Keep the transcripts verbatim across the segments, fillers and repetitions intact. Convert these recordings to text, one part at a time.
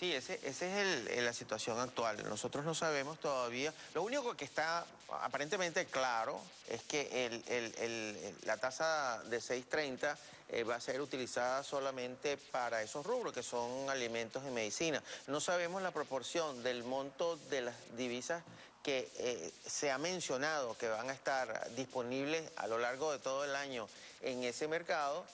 Sí, ese, ese es el, el- la situación actual. Nosotros no sabemos todavía. Lo único que está aparentemente claro es que el- el- el- el- la tasa de seis treinta eh, va a ser utilizada solamente para esos rubros, que son alimentos y medicina. No sabemos la proporción del monto de las divisas que eh, se ha mencionado que van a estar disponibles a lo largo de todo el año en ese mercado.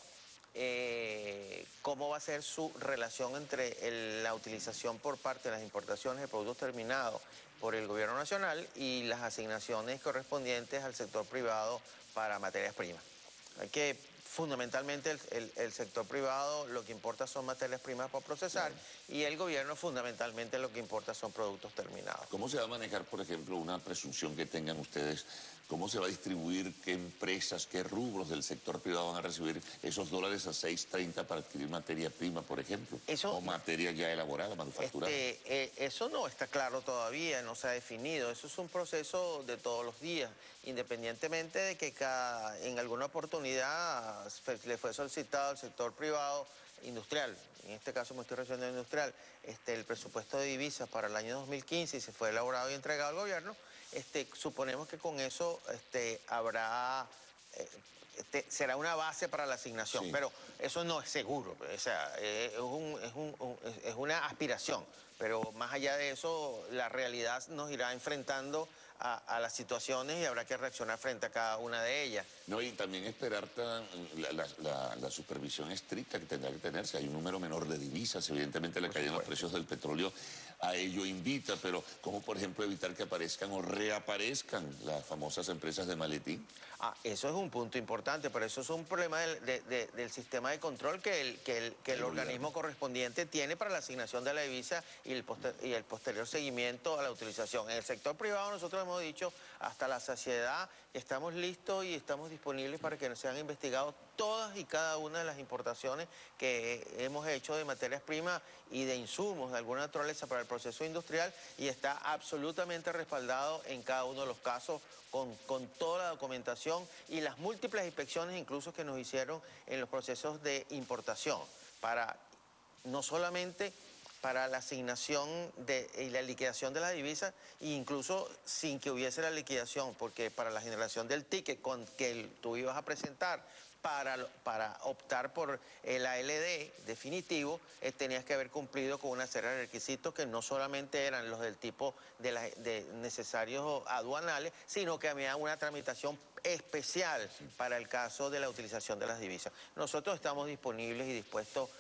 Eh, cómo va a ser su relación entre el- la utilización por parte de las importaciones de productos terminados por el gobierno nacional y las asignaciones correspondientes al sector privado para materias primas. Hay que, fundamentalmente, el, el- el sector privado lo que importa son materias primas para procesar, Claro. y el gobierno fundamentalmente lo que importa son productos terminados. ¿Cómo se va a manejar, por ejemplo, una presunción que tengan ustedes? ¿Cómo se va a distribuir? ¿Qué empresas, qué rubros del sector privado van a recibir esos dólares a seis treinta para adquirir materia prima, por ejemplo? Eso, o materia ya elaborada, manufacturada. Este, eh, eso no está claro todavía, no se ha definido. Eso es un proceso de todos los días, independientemente de que cada, en alguna oportunidad fe- le fue solicitado al sector privado industrial, en este caso me estoy refiriendo a industrial, este, el presupuesto de divisas para el año dos mil quince y se fue elaborado y entregado al gobierno. Este, suponemos que con eso este, habrá... eh, Este, será una base para la asignación, Sí. pero eso no es seguro, o sea, eh, es, un- es un- un- es- es una aspiración, pero más allá de eso, la realidad nos irá enfrentando a, a las situaciones y habrá que reaccionar frente a cada una de ellas. No, y también esperar tan- la, la- la- la supervisión estricta que tendrá que tenerse. Hay un número menor de divisas, evidentemente la Por caída en los supuesto. precios del petróleo a ello invita, pero ¿cómo, por ejemplo, evitar que aparezcan o reaparezcan las famosas empresas de maletín? Ah, eso es un punto importante, pero eso es un problema del, de- de- del sistema de control que el, que el, que el El organismo gobierno. correspondiente tiene para la asignación de la divisa y el, poster- y el posterior seguimiento a la utilización. En el sector privado nosotros hemos dicho hasta la saciedad que estamos listos y estamos disponibles para que sean investigados todas y cada una de las importaciones que hemos hecho de materias primas y de insumos de alguna naturaleza para el proceso industrial, y está absolutamente respaldado en cada uno de los casos con, con toda la documentación y las múltiples inspecciones incluso que nos hicieron en los procesos de importación, para no solamente para la asignación de, y la liquidación de la divisa, e incluso sin que hubiese la liquidación, porque para la generación del ticket con que el- tú ibas a presentar para, lo- para optar por el A L D definitivo, eh, tenías que haber cumplido con una serie de requisitos que no solamente eran los del tipo de, la- de necesarios aduanales, sino que había una tramitación especial para el caso de la utilización de las divisas. Nosotros estamos disponibles y dispuestos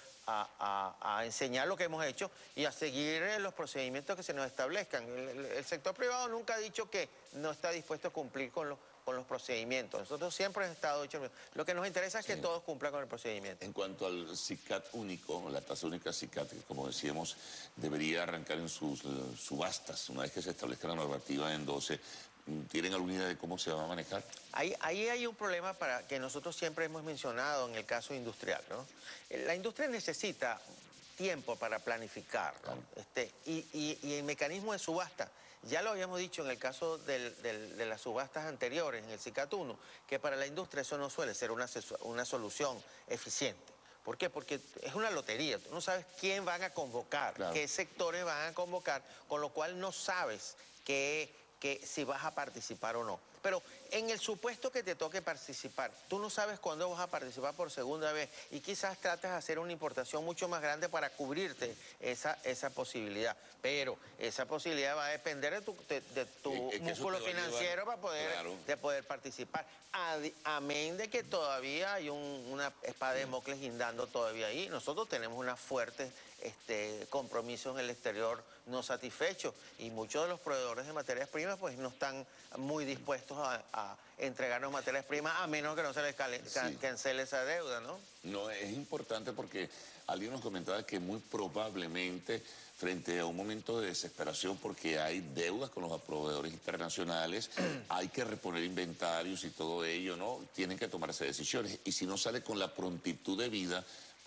a, a- a enseñar lo que hemos hecho y a seguir eh, los procedimientos que se nos establezcan. El, el- el sector privado nunca ha dicho que no está dispuesto a cumplir con, los con los procedimientos. Nosotros siempre hemos estado dicho, lo que nos interesa es que Sí. todos cumplan con el procedimiento. En cuanto al SICAT único, la tasa única SICAT, que como decíamos, debería arrancar en sus eh, subastas, una vez que se establezca la normativa en doce, ¿tienen alguna idea de cómo se va a manejar? Ahí, ahí hay un problema para que nosotros siempre hemos mencionado en el caso industrial, ¿no? La industria necesita tiempo para planificar, ¿no? Claro. Este, y, y- y el mecanismo de subasta, ya lo habíamos dicho en el caso del- del- de las subastas anteriores, en el SICAT uno, que para la industria eso no suele ser una, sesu- una solución eficiente. ¿Por qué? Porque es una lotería, tú no sabes quién van a convocar, Claro. qué sectores van a convocar, con lo cual no sabes qué, que si vas a participar o no. Pero en el supuesto que te toque participar, tú no sabes cuándo vas a participar por segunda vez y quizás tratas de hacer una importación mucho más grande para cubrirte esa, esa posibilidad. Pero esa posibilidad va a depender de tu, de, de tu Es- es que eso músculo te va a llevar- financiero para poder, claro. de poder participar. Adi- Amén de que todavía hay un- una espada de Damocles guindando todavía ahí. Nosotros tenemos una fuerte este, compromisos en el exterior no satisfechos y muchos de los proveedores de materias primas pues no están muy dispuestos a, a entregarnos materias primas a menos que no se les cale- ca- Sí. cancele esa deuda, ¿no? No, es importante porque alguien nos comentaba que muy probablemente frente a un momento de desesperación porque hay deudas con los proveedores internacionales, hay que reponer inventarios y todo ello, ¿no? Tienen que tomarse decisiones. Y si no sale con la prontitud debida,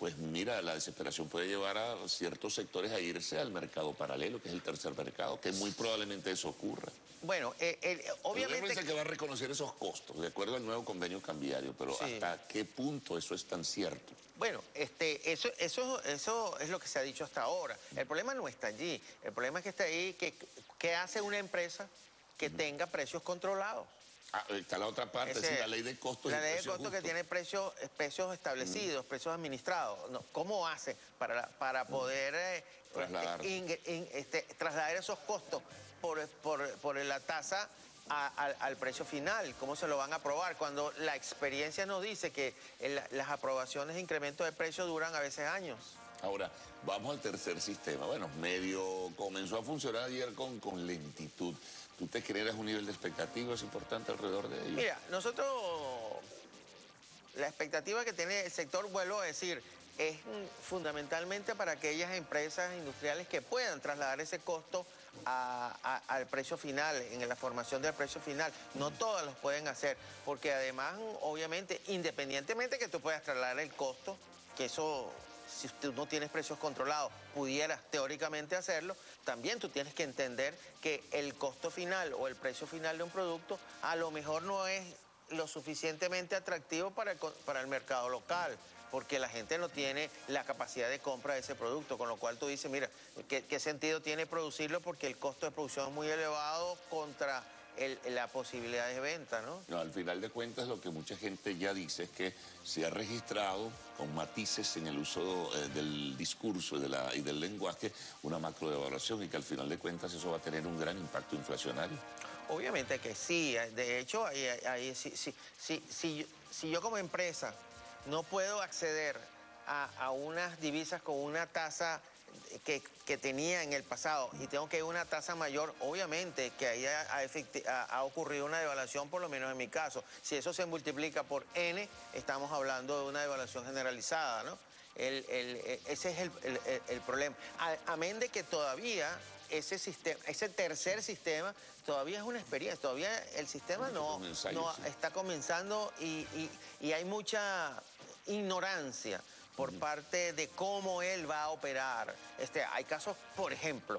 pues mira, la desesperación puede llevar a ciertos sectores a irse al mercado paralelo, que es el tercer mercado, que muy probablemente eso ocurra. Bueno, eh, eh, obviamente... El que... que va a reconocer esos costos, de acuerdo al nuevo convenio cambiario, pero sí. ¿Hasta qué punto eso es tan cierto? Bueno, este, eso, eso, eso es lo que se ha dicho hasta ahora. El problema no está allí. El problema es que está ahí, que, que hace una empresa que uh-huh. tenga precios controlados. Ah, está la otra parte, Ese, es decir, la ley de costos. La y ley de precios costos justos. que tiene precios, precios establecidos, mm. precios administrados. No, ¿cómo hace para, para poder eh, trasladar. In, in, este, trasladar esos costos por, por, por la tasa a, a, al precio final? ¿Cómo se lo van a aprobar? Cuando la experiencia nos dice que el, las aprobaciones de incremento de precio duran a veces años. Ahora, vamos al tercer sistema. Bueno, medio comenzó a funcionar ayer con, con lentitud. ¿Tú te generas un nivel de expectativas importante alrededor de ello? Mira, nosotros, la expectativa que tiene el sector, vuelvo a decir, es fundamentalmente para aquellas empresas industriales que puedan trasladar ese costo a, a, al precio final, en la formación del precio final. No todas los pueden hacer, porque además, obviamente, independientemente que tú puedas trasladar el costo, que eso... Si tú no tienes precios controlados, pudieras teóricamente hacerlo, también tú tienes que entender que el costo final o el precio final de un producto a lo mejor no es lo suficientemente atractivo para el, para el mercado local, porque la gente no tiene la capacidad de compra de ese producto, con lo cual tú dices, mira, ¿qué, qué sentido tiene producirlo? Porque el costo de producción es muy elevado contra... El, la posibilidad de venta, ¿no? No, al final de cuentas lo que mucha gente ya dice es que se ha registrado con matices en el uso eh, del discurso y, de la, y del lenguaje una macrodevaluación y que al final de cuentas eso va a tener un gran impacto inflacionario. Obviamente que sí, de hecho, ahí, ahí, si, si, si, si, si yo como empresa no puedo acceder a, a unas divisas con una tasa Que, que tenía en el pasado y tengo que ir a una tasa mayor, obviamente que ahí ha, ha, ha ocurrido una devaluación, por lo menos en mi caso. Si eso se multiplica por N, estamos hablando de una devaluación generalizada, ¿no? El, el, ese es el, el, el problema. Amén de que todavía ese sistema, ese tercer sistema, todavía es una experiencia, todavía el sistema no, no está comenzando y, y, y hay mucha ignorancia por parte de cómo él va a operar. Este, hay casos, por ejemplo,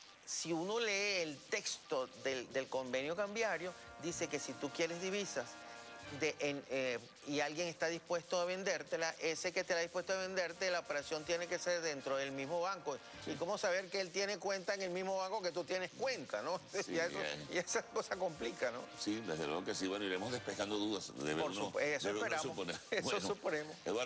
si uno lee el texto del, del convenio cambiario, dice que si tú quieres divisas de, en, eh, y alguien está dispuesto a vendértela, ese que te la dispuesto a venderte, la operación tiene que ser dentro del mismo banco. Sí. ¿Y cómo saber que él tiene cuenta en el mismo banco que tú tienes cuenta, no? Sí, y, eso, eh. y esa cosa complica, ¿no? Sí, desde luego que sí. Bueno, iremos despejando dudas. Debe Por uno, eso debe esperamos. Uno suponer. Eso Bueno, suponemos. Eduardo,